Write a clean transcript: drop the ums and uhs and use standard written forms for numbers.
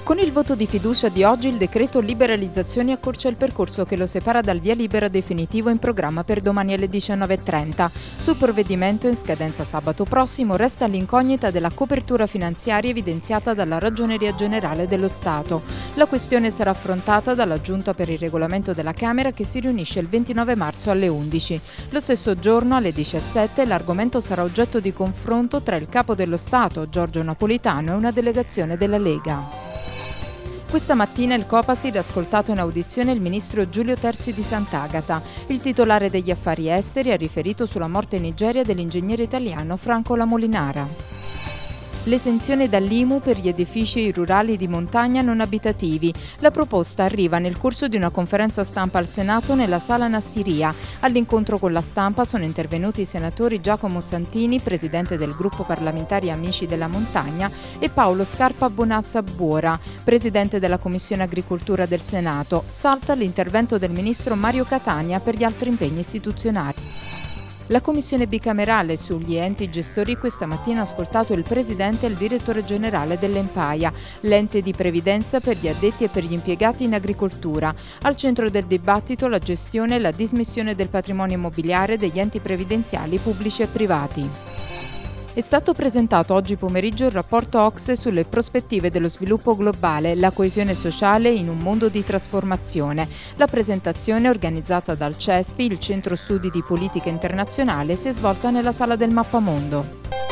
Con il voto di fiducia di oggi il decreto liberalizzazioni accorcia il percorso che lo separa dal via libera definitivo in programma per domani alle 19:30. Sul provvedimento in scadenza sabato prossimo resta l'incognita della copertura finanziaria evidenziata dalla Ragioneria Generale dello Stato. La questione sarà affrontata dalla Giunta per il regolamento della Camera che si riunisce il 29 marzo alle 11. Lo stesso giorno alle 17 l'argomento sarà oggetto di confronto tra il Capo dello Stato, Giorgio Napolitano, e una delegazione della Lega. Questa mattina il Copasir ha ascoltato in audizione il ministro Giulio Terzi di Sant'Agata. Il titolare degli affari esteri ha riferito sulla morte in Nigeria dell'ingegnere italiano Franco La Molinara. L'esenzione dall'IMU per gli edifici rurali di montagna non abitativi. La proposta arriva nel corso di una conferenza stampa al Senato nella Sala Nassiria. All'incontro con la stampa sono intervenuti i senatori Giacomo Santini, presidente del gruppo parlamentare Amici della Montagna, e Paolo Scarpa Bonazza Buora, presidente della Commissione Agricoltura del Senato. Salta l'intervento del ministro Mario Catania per gli altri impegni istituzionali. La Commissione bicamerale sugli enti gestori questa mattina ha ascoltato il Presidente e il Direttore Generale dell'Empaia, l'ente di previdenza per gli addetti e per gli impiegati in agricoltura. Al centro del dibattito la gestione e la dismissione del patrimonio immobiliare degli enti previdenziali pubblici e privati. È stato presentato oggi pomeriggio il rapporto OCSE sulle prospettive dello sviluppo globale, la coesione sociale in un mondo di trasformazione. La presentazione, organizzata dal CESPI, il Centro Studi di Politica Internazionale, si è svolta nella Sala del Mappamondo.